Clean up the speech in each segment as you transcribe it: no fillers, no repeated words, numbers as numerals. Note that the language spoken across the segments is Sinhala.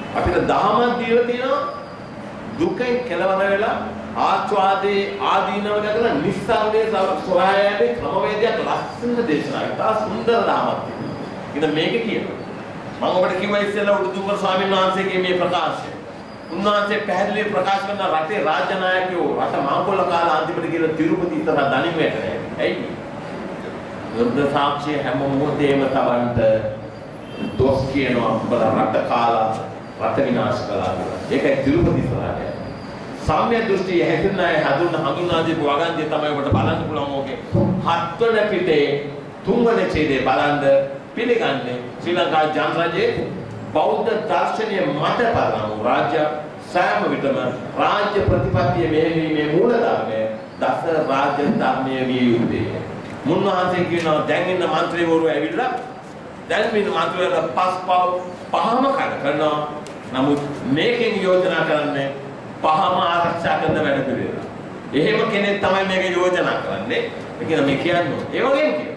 අපිට දහමක් දීලා තියෙනවා දුකෙන් කෙලවර වෙලා ආස්වාදේ ආදීනව දැකලා නිස්සාරණේ සොයායන්නේ ක්‍රමවේදයක් ලස්සන දේශනාවක්. තා සුන්දර දහමක් තියෙනවා. ඉතින් මේක කියනවා. මම ඔබට කිව්වා ඉස්සෙල්ලා උඩුදුම්බර ස්වාමීන් වහන්සේගේ මේ ප්‍රකාශය. උන්වහන්සේ පැහැදිලිව ප්‍රකාශ කරන රටේ රාජ්‍ය නායකයෝ රට මාකොල්ල කාලා අන්තිමට කියලා තිරුපති ඉස්සරහ දණින් වැටෙන්නේ. ඇයි? වෘද්ධ සාක්ෂිය හැම මොහොතේම තවන්ට දොස් කියනවා උඹලා රට කාලා රට විනාශ කළා කියලා. ඒකයි තිරුපති ඉස්සරහට. සාම්‍ය දෘෂ්ටිය හැදෙන්න හඳුන්වා දීපු වගන්තිය තමයි ඔබට බලන්න පුළුවන් ඕකේ. හත්වන පිටේ තුන්වන ඡේදයේ බලන්න පිළිගන්නේ ශ්‍රී ලංකා ජනරජයේ බෞද්ධ දර්ශනීය මත පරණු රාජ්‍ය සෑම විටම රාජ්‍ය ප්‍රතිපත්තිය මෙහෙයීමේ මූල ධර්මය දස රාජ්‍ය ධර්මයේ විය යුතුය. මුන්වහන්සේ කියනවා දැන් ඉන්න മന്ത്രിවරු ඇවිල්ලා දැන් මේ මන්ත්‍රීවරු පහම කරනවා. නමුත් මේකෙන් යෝජනා කරන්නේ පහම ආරක්ෂා කරන වැඩ පිළිවෙල. එහෙම කෙනෙක් තමයි මේක යෝජනා කරන්නේ. ඒ කියන්නේ මේ කියන්නේ ඒ වගේම කියනවා.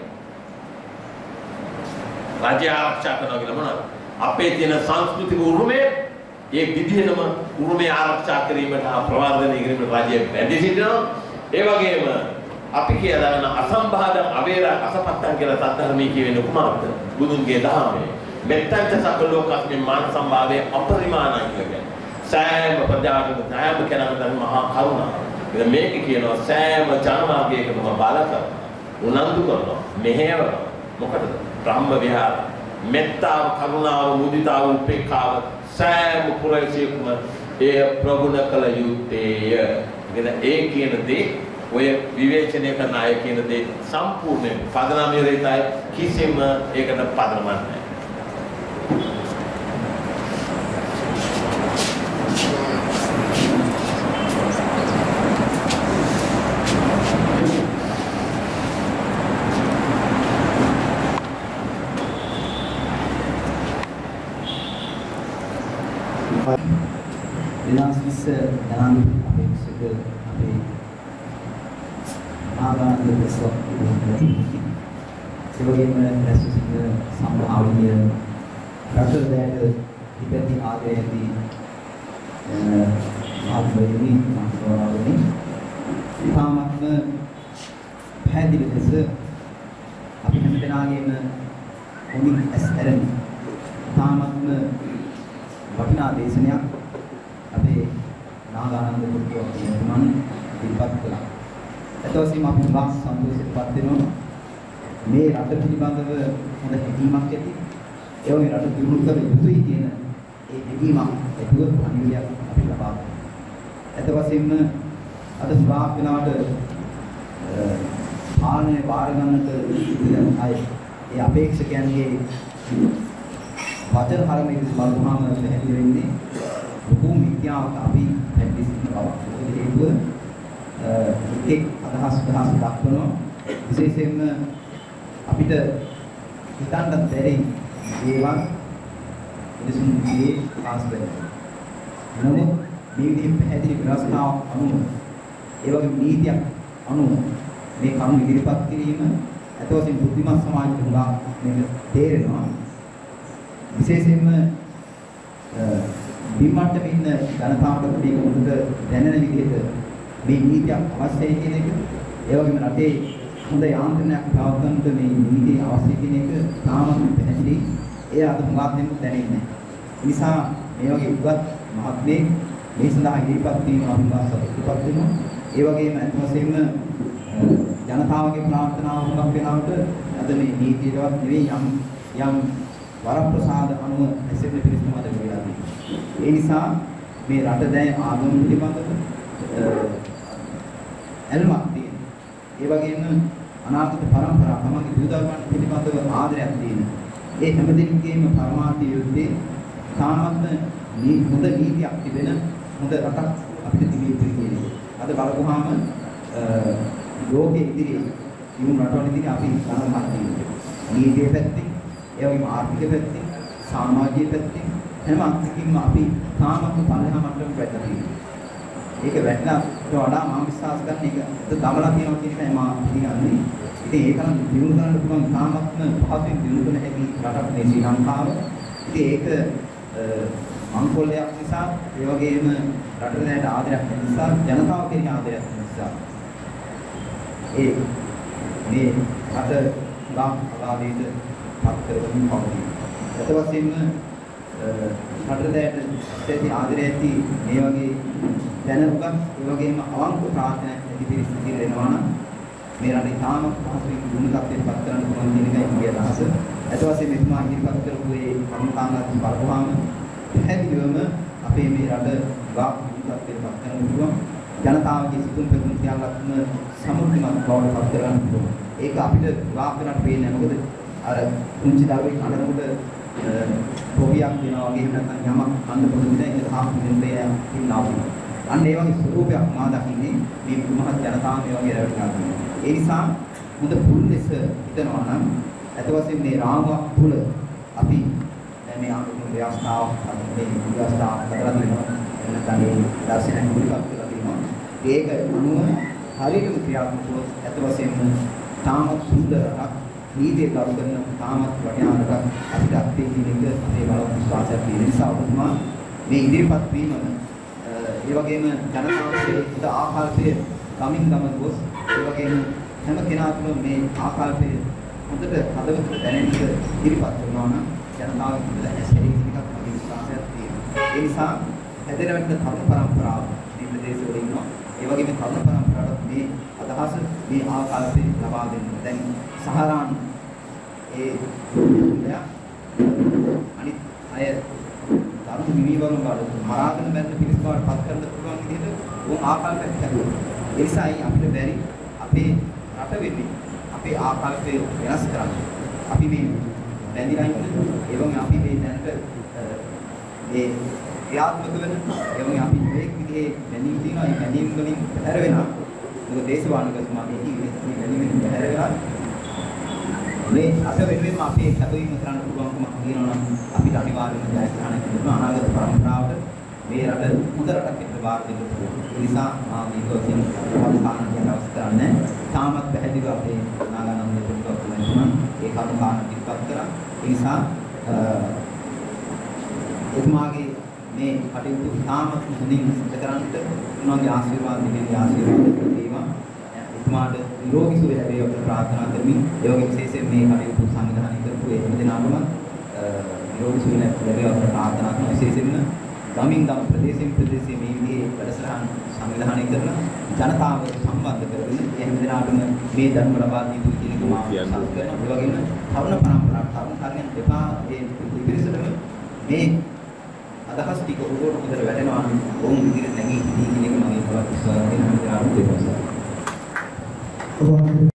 රාජ්‍ය ආරක්ෂා කරනවා කියලා මොනවද? අපේ තියෙන සංස්කෘතික උරුමය ඒ විදිහටම උරුමය ආරක්ෂා කිරීමට ප්‍රවර්ධනය කිරීමට රාජ්‍ය වැඩි සිටිනවා. ඒ වගේම අපි කියලා දාන අසම්බාධ අවේර අසපත්තන් කියලා සත්‍යධර්මයේ කියවෙන කුමාරද බුදුන්ගේ දහමේ මෙත්තන්ත සකලෝකස්මේ මාන සම්භාවයේ අපරිමාණයි කියන්නේ. සෑම ප්‍රජාවකම සෑම කෙනාටම මහා කරුණාව. ඉතින් මේක කියනවා සෑම ජනමාර්ගයකම බල කරනවා. උනන්දු කරනවා. මෙහෙයවනවා. මොකටද? බ්‍රහ්ම විහාර. මෙත්තාව, කරුණාව, මුදිතාව, උපේක්ඛාව සෑම පුරවැසියෙකුම ඒ ප්‍රගුණ කළ යුත්තේය. ඒ කියන දේ ඔය විවේචනය කරන අය කියන දේ සම්පූර්ණයෙන් පදනමේ රේතයි කිසිම ඒකට පදනමක් නැහැ. විලාසිත දාන අපේක්ෂක අපේ ආගන්තුක දෙසක් සේවකයන් රැස්සිත සම්භාවනීය රටවැද ඉපැති ආදරයේදී ආත්මයෙහි මානවතාවනි ඉතාමත්ම පැහැදිලි ලෙස අපි හැම දෙනාගේම මොනින් ඇස්තරන් ඉතාමත්ම වටිනා දේශනයක් අපේ නාගානන්ද පුත්‍රයන් ඉදිරිපත් කළා. එතකොටම අපි වාස් සන්තෝෂයටපත් වෙනවා. මේ රට පිළිබඳව හොඳ හැඟීමක් ඇති. ඒ වගේ රට දියුණු කර යුතුයි කියන ඒ හැඟීමක් ඇතුව පණිවිඩයක් අපි ලබා ගන්නවා. එතකොටම අද ස්වාක් වෙනාට පාලනය බාර ගන්නට ඉතිරි අය ඒ අපේක්ෂකයන්ගේ වචන හරමේ බලපුවාම පැහැදිලි වෙන්නේ ලොකු විද්‍යාවක් අපි පැහැදිලි සිටින බව. ඒකට හේතුව එක් අදහස් දක්වනවා. විශේෂයෙන්ම අපිට හිතන්නත් බැරි දේවල් මිනිසුන්ගේ ආස්තය. නමුත් මේ විදිහේ පැහැදිලි විලාසනාවක් අනුව ඒ වගේ නීතියක් අනුව මේ කරුණු ඉදිරිපත් කිරීම අතවසින් බුද්ධිමත් සමාජයට හුඟා මේක තේරෙනවා. විශේෂයෙන්ම බිම්මට්ටමේ ඉන්න ජනතාවට මේක උඩ දැනෙන විදිහට මේ නීතියක් අවශ්‍යයි කියන එක, ඒ වගේම රටේ හොඳ යාන්ත්‍රණයක් පවත්වන්නට මේ නීතිය අවශ්‍ය කියන එක තාමත් පැහැදිලි. ඒ අද හුඟක් දෙනෙකුට දැනෙන්නේ නැහැ. ඒ නිසා මේ වගේ උගත් මහත්මේ මේ සඳහා ඉදිරිපත් වීම අපි වාසයටපත් වෙනවා. ඒ වගේම අත් වශයෙන්ම ජනතාවගේ ප්‍රාර්ථනාව හුඟක් වෙනවට අද මේ නීතියවත් නෙවෙයි යම් වරප්‍රසාද අනුව ඇසෙන්න පිළිස්තුමද වෙලා තියෙනවා. ඒ නිසා මේ රට දැන් ආගම පිළිබඳව ඇල්මක් තියෙන. ඒ වගේම අනාගත පරම්පරාව තමන්ගේ දූදරුවන් පිළිබඳව ආදරයක් තියෙන. ඒ හැමදෙනාගේම පරමාර්ථය යුත්තේ සාමත්ම හොඳ නීතියක් තිබෙන හොඳ රටක් අපිට තිබෙන්නේ කියන එක. අද බලපුවාම ලෝකයේ ඉදිරියේ ඉන්න රටවල් ඉදිරියේ අපි සාමහත් තියෙනවා. නීතිය පැත්තේ, ඒ වගේම ආර්ථික පැත්තේ, සමාජීය පැත්තේ හැම අත්දැකීම්ම අපි තාමත් පල්ලෙහා මට්ටමට වැටලා තියෙනවා. ඒක වැටලාට වඩා මම විශ්වාස කරන එක දමලා තියෙනවා කියන එකයි මම පිළිගන්නේ. ඉතින් ඒකනම් දිනු කරන්න පුළුවන් තාමත්ම පහසුවෙන් දිනු කරන හැකි රටක් මේ ශ්‍රී ලංකාව. ඉතින් ඒක මංකොල්ලයක් නිසා ඒ වගේම රටට දැනට ආදරයක් නිසා ජනතාව කෙරෙහි ආදරයක් නිසා ඒ මේ රට අලාභීට පත් කරමින් පවතී. අත වශයෙන්ම රටට දැනට ඇති ආදරය ඇති මේ වගේ දැනුගත් ඒ වගේම අවංක ප්‍රාර්ථනාවක් ඇති පිරිස ඉදිරියට එනවා නම් මේ රටේ තාම පහසුවෙන් දුණු තත්ත්වයට පත් කරන්න පුළුවන් කියන එකයි මගේ අදහස. අත වශයෙන් මෙතුමා ඉදිරිපත් කරපු මේ කර්මකාණ්ඩات බලපුවාම පැහැදිලිවම අපේ මේ රට ගාක් තත්ත්වයට පත් කරන්න පුළුවන්. ජනතාවගේ සිතුම් පැතුම් සියල්ලක්ම සමෘද්ධිමත් බවට පත් කරගන්න පුළුවන්. ඒක අපිට ගාක් වෙනට පේන්නේ නැහැ. මොකද අර කුංචි දරුවෙක් අඬනකොට පොවියක් වෙනවා වගේ නැත්නම් යමක් අඬ පොදුද ඒක තාම නිර්දේ ඉන්නවා. අන්න ඒ වගේ ස්වරූපයක් මා දකින්නේ මේ මහත් ජනතාව මේ වගේ රැවටිලා තියෙනවා. ඒ නිසා මුද පුල් ලෙස හිතනවා නම් අත වශයෙන් මේ රාමුවක් තුල අපි දැන් මේ ආගමික ව්‍යවස්ථාව මේ ව්‍යවස්ථාව කරලා දෙනවා. නැත්නම් මේ දර්ශනය මුලිකක් කරලා දෙනවා. ඒක අනුව හරියටම ක්‍රියාත්මක වුණොත් අත වශයෙන්ම තාමත් සුන්දරක් නීතිය කරු කරන තාමත් වටිනාකමක් අපිට අත්දැකීම් කියන එක අපේ බල විශ්වාසයක් තියෙන නිසා ඔබතුමා මේ ඉදිරිපත් වීම ඒ වගේම ජනතාවගේ උද ආකල්පයේ ගමින් ගම ගොස් ඒ වගේම හැම කෙනාටම මේ ආකල්පය හොඳට හදවතට දැනෙන්න ඉදිරිපත් කරනවා නම් ජනතාවගේ උද ඇසෙරින් එකක් මගේ විශ්වාසයක් තියෙනවා. ඒ නිසා හැදෙනවට තරුණ පරම්පරාව මේ ප්‍රදේශවල ඉන්නවා. ඒ වගේම තරුණ පරම්පරාවට මේ අදහස මේ ආකල්පය ලබා දෙන්න. දැන් සහරාන් ඒ අනිත් අය දරුණු නිවිවරුන් වල මරාගෙන බැලන පිළිස් බවට පත් කරන්න පුළුවන් විදිහට උන් ආකල්පයක් හැදුවා. ඒ නිසායි අපිට බැරි අපේ රට වෙන්නේ අපේ ආකල්පය වෙනස් කරන්න. අපි මේ බැඳිලා ඉන්න ඒ වගේ අපි මේ දැනට මේ ක්‍රියාත්මක වෙන ඒ වගේ අපි මේක විදිහේ බැඳීම් තියෙනවා. ඒ බැඳීම් වලින් හැර වෙනවා. මොකද දේශපාලනකතුමා මේ බැඳීම් වලින් හැර වෙනවා. මේ අත වෙනුවෙන්ම අපේ කැපවීම කරන්න පුළුවන්කමක් තියෙනවා නම් අපිට අනිවාර්යයෙන්ම ජයග්‍රහණය කරන අනාගත පරම්පරාවට මේ රට හොඳ රටක් විදිහට බාර දෙන්න පුළුවන්. ඒ නිසා මා මේක වශයෙන් කවදාකවත් කියන අවස්ථාවක් නැහැ. තාමත් පැහැදිලිව අපේ නාගානන්ද පුත්‍රයා තුමන් ඒ කරුණාකාරණ ඉස්පත් කරා. ඒ නිසා එතුමාගේ මේ කටයුතු තාමත් හොඳින් සිදු කරන්නට උන්වහන්ගේ ආශිර්වාද දෙවියන්ගේ ආශිර්වාද ලැබේවා. එතුමාට නිරෝගී සුවය ලැබේවා කියලා ප්‍රාර්ථනා කරමින් ඒ වගේ විශේෂයෙන් මේ කටයුතු සංවිධානය කරපු ඒ හැමදෙනාටම නිරෝගී සුවය ලැබේවා කියලා ප්‍රාර්ථනා කරන විශේෂයෙන්ම ගමින් ගම ප්‍රදේශයෙන් ප්‍රදේශයේ මේ විදිහේ වැඩසටහන් සංවිධානය කරන ජනතාව සම්බන්ධ කරගෙන ඒ හැමදෙනාටම මේ ධර්ම ලබා දී යුතු කියන එක මා විශ්වාස කරනවා. ඒ වගේම තරුණ පරම්පරාව තරුණ කාර්යයන් දෙපා ඒ පිරිසටම මේ අදහස් ටික උඩට හොඳට වැටෙනවා නම් ඔවුන් ඉදිරියට නැගී සිටී කියන එක මගේ විශ්වාසය වෙනවා.